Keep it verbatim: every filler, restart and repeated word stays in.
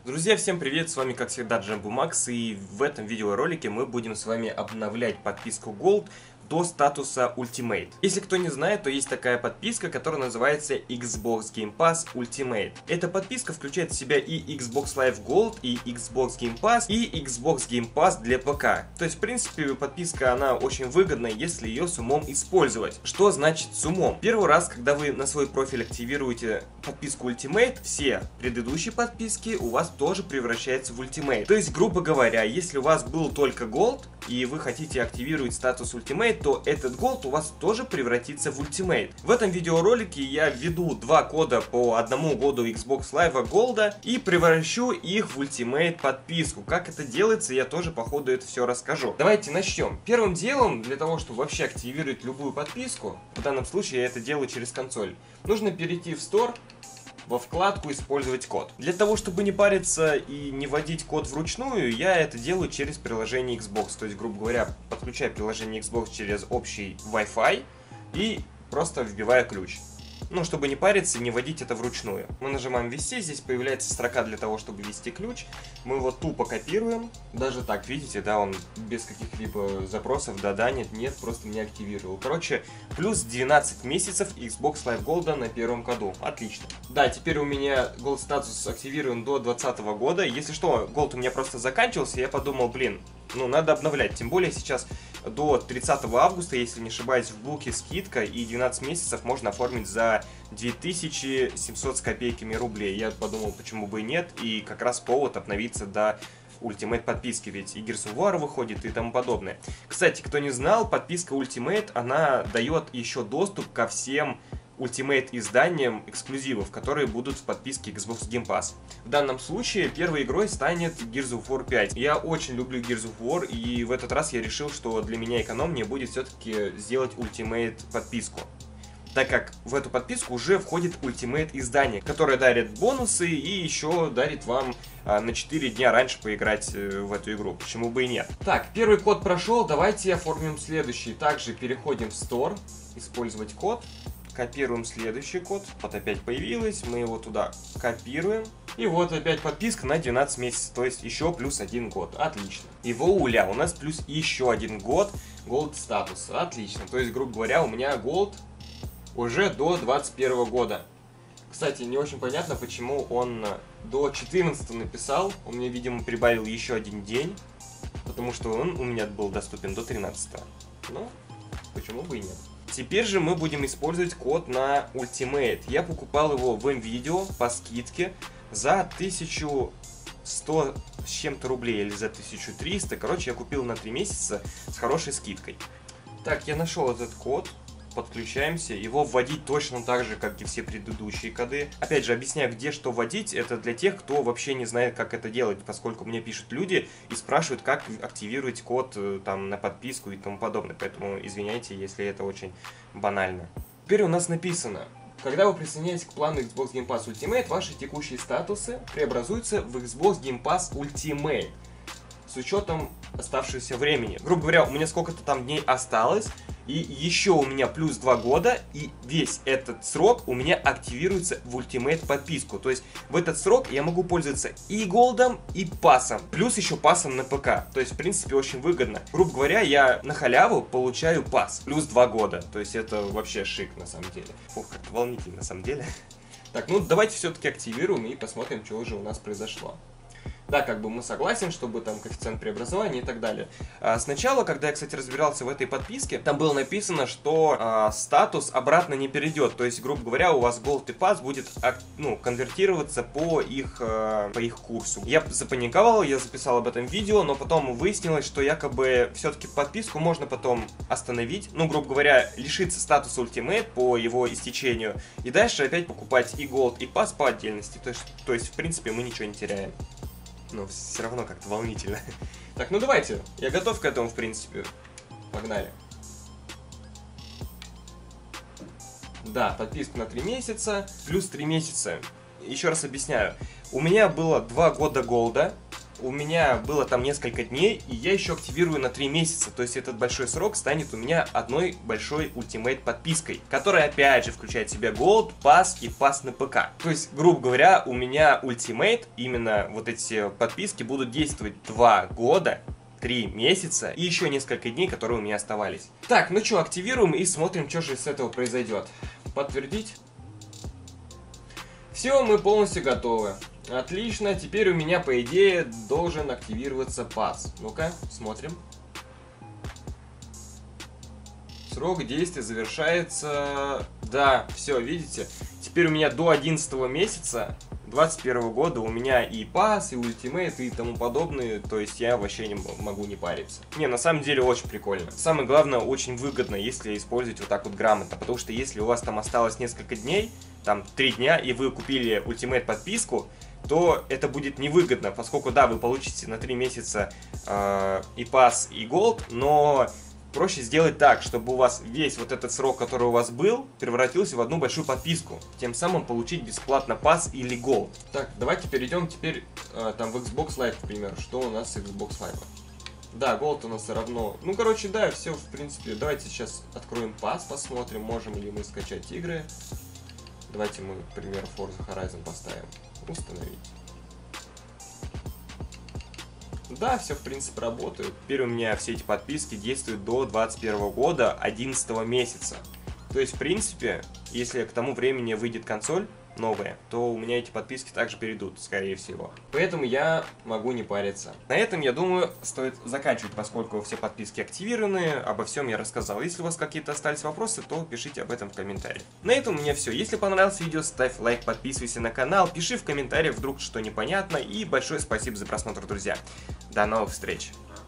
Друзья, всем привет, с вами как всегда Джамбо Макс, и в этом видеоролике мы будем с вами обновлять подписку Gold до статуса Ultimate. Если кто не знает, то есть такая подписка, которая называется Xbox Game Pass Ultimate. Эта подписка включает в себя и Xbox Live Gold, и Xbox Game Pass, и Xbox Game Pass для ПК. То есть, в принципе, подписка, она очень выгодна, если ее с умом использовать. Что значит с умом? Первый раз, когда вы на свой профиль активируете подписку Ultimate, все предыдущие подписки у вас тоже превращаются в Ultimate. То есть, грубо говоря, если у вас был только Gold, и вы хотите активировать статус Ultimate, то этот Gold у вас тоже превратится в Ultimate. В этом видеоролике я введу два кода по одному году Xbox Live Gold и превращу их в Ultimate подписку. Как это делается, я тоже по ходу это все расскажу. Давайте начнем. Первым делом, для того, чтобы вообще активировать любую подписку, в данном случае я это делаю через консоль, нужно перейти в Store, во вкладку «Использовать код». Для того, чтобы не париться и не вводить код вручную, я это делаю через приложение Xbox. То есть, грубо говоря, подключаю приложение Xbox через общий Wi-Fi и просто вбиваю ключ. Ну, чтобы не париться и не вводить это вручную. Мы нажимаем «Ввести», здесь появляется строка для того, чтобы ввести ключ. Мы его тупо копируем. Даже так, видите, да, он без каких-либо запросов, да-да, нет, нет, просто не активировал. Короче, плюс двенадцать месяцев Xbox Live Gold на первом коду. Отлично. Да, теперь у меня Gold статус активирован до двадцатого года. Если что, Gold у меня просто заканчивался, я подумал, блин, ну, надо обновлять. Тем более сейчас до тридцатого августа, если не ошибаюсь, в Буке скидка, и двенадцать месяцев можно оформить за две тысячи семьсот с копейками рублей. Я подумал, почему бы и нет, и как раз повод обновиться до Ultimate подписки, ведь и Gears of War выходит и тому подобное. Кстати, кто не знал, подписка Ultimate, она дает еще доступ ко всем Ultimate изданиям эксклюзивов, которые будут в подписке Xbox Game Pass. В данном случае первой игрой станет Gears of War пять. Я очень люблю Gears of War, и в этот раз я решил, что для меня экономнее будет все-таки сделать Ultimate подписку, так как в эту подписку уже входит Ultimate издание, которое дарит бонусы и еще дарит вам а, на четыре дня раньше поиграть э, в эту игру. Почему бы и нет. Так, первый код прошел, давайте оформим следующий. Также переходим в Store, использовать код. Копируем следующий код. Вот опять появилось, мы его туда копируем. И вот опять подписка на двенадцать месяцев, то есть еще плюс один год. Отлично. И воуля, у нас плюс еще один год Gold статус. Отлично. То есть, грубо говоря, у меня Gold уже до двадцать первого года. Кстати, не очень понятно, почему он до четырнадцатого написал. Он мне, видимо, прибавил еще один день, потому что он у меня был доступен до тринадцатого. Ну, почему бы и нет. Теперь же мы будем использовать код на Ultimate. Я покупал его в МВидео по скидке за тысячу сто с чем-то рублей или за тысячу триста. Короче, я купил на три месяца с хорошей скидкой. Так, я нашел этот код. Подключаемся. Его вводить точно так же, как и все предыдущие коды. Опять же, объясняю, где что вводить. Это для тех, кто вообще не знает, как это делать, поскольку мне пишут люди и спрашивают, как активировать код там на подписку и тому подобное. Поэтому извиняйте, если это очень банально. Теперь у нас написано: когда вы присоединяетесь к плану Xbox Game Pass Ultimate, ваши текущие статусы преобразуются в Xbox Game Pass Ultimate с учетом оставшегося времени. Грубо говоря, у меня сколько-то там дней осталось, и еще у меня плюс два года, и весь этот срок у меня активируется в Ultimate подписку. То есть в этот срок я могу пользоваться и голдом, и пассом, плюс еще пассом на ПК. То есть в принципе очень выгодно. Грубо говоря, я на халяву получаю пасс, плюс два года. То есть это вообще шик на самом деле. Ох, как волнительно на самом деле. Так, ну давайте все-таки активируем и посмотрим, что же у нас произошло. Да, как бы мы согласен, чтобы там коэффициент преобразования и так далее. А сначала, когда я, кстати, разбирался в этой подписке, там было написано, что а, статус обратно не перейдет. То есть, грубо говоря, у вас Gold и Pass будет ну, конвертироваться по их, а, по их курсу. Я запаниковал, я записал об этом видео, но потом выяснилось, что якобы все-таки подписку можно потом остановить. Ну, грубо говоря, лишиться статуса Ultimate по его истечению. И дальше опять покупать и Gold, и Pass по отдельности. То есть, то есть в принципе, мы ничего не теряем. Но все равно как-то волнительно. Так, ну давайте. Я готов к этому, в принципе. Погнали. Да, подписка на три месяца. Плюс три месяца. Еще раз объясняю. У меня было два года голда. у меня было там несколько дней, и я еще активирую на три месяца. То есть этот большой срок станет у меня одной большой Ultimate подпиской, которая опять же включает в себя Gold, Pass и Pass на ПК. То есть, грубо говоря, у меня Ultimate, именно вот эти подписки будут действовать два года, три месяца и еще несколько дней, которые у меня оставались. Так, ну что, активируем и смотрим, что же с этого произойдет. Подтвердить. Все, мы полностью готовы. Отлично, теперь у меня, по идее, должен активироваться пас. Ну-ка, смотрим. Срок действия завершается... Да, все, видите? Теперь у меня до одиннадцатого месяца двадцать первого года у меня и пас, и ультимейт, и тому подобное. То есть я вообще не могу не париться. Не, на самом деле очень прикольно. Самое главное, очень выгодно, если использовать вот так вот грамотно. Потому что если у вас там осталось несколько дней, там три дня, и вы купили ультимейт подписку, то это будет невыгодно, поскольку, да, вы получите на три месяца э, и пас, и голд, но проще сделать так, чтобы у вас весь вот этот срок, который у вас был, превратился в одну большую подписку, тем самым получить бесплатно пас или голд. Так, давайте перейдем теперь э, там в Xbox Live, к примеру, что у нас с Xbox Live. Да, голд у нас равно, ну, короче, да, все, в принципе, давайте сейчас откроем пас, посмотрим, можем ли мы скачать игры. Давайте мы, к примеру, Forza Horizon поставим. Установить. Да, все в принципе работает. Теперь у меня все эти подписки действуют до двадцать первого года, одиннадцатого месяца. То есть, в принципе, если к тому времени выйдет консоль новая, то у меня эти подписки также перейдут, скорее всего. Поэтому я могу не париться. На этом, я думаю, стоит заканчивать, поскольку все подписки активированы, обо всем я рассказал. Если у вас какие-то остались вопросы, то пишите об этом в комментариях. На этом у меня все. Если понравилось видео, ставь лайк, подписывайся на канал, пиши в комментариях, вдруг что непонятно, и большое спасибо за просмотр, друзья. До новых встреч!